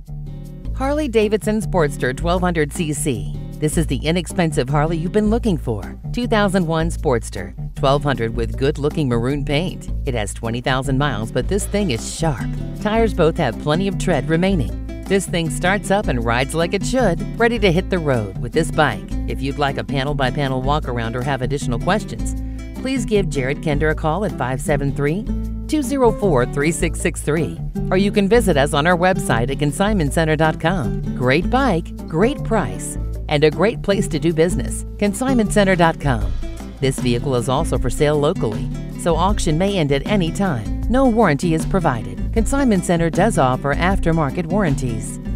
Harley-Davidson Sportster 1200cc. This is the inexpensive Harley you've been looking for. 2001 Sportster, 1200 with good-looking maroon paint. It has 20,000 miles, but this thing is sharp. Tires both have plenty of tread remaining. This thing starts up and rides like it should, ready to hit the road with this bike. If you'd like a panel-by-panel walk-around or have additional questions, please give Jared Kender a call at 573-204-3663. Or you can visit us on our website at consignmentcenter.com. Great bike, great price, and a great place to do business. consignmentcenter.com. This vehicle is also for sale locally, so auction may end at any time. No warranty is provided. Consignment Center does offer aftermarket warranties.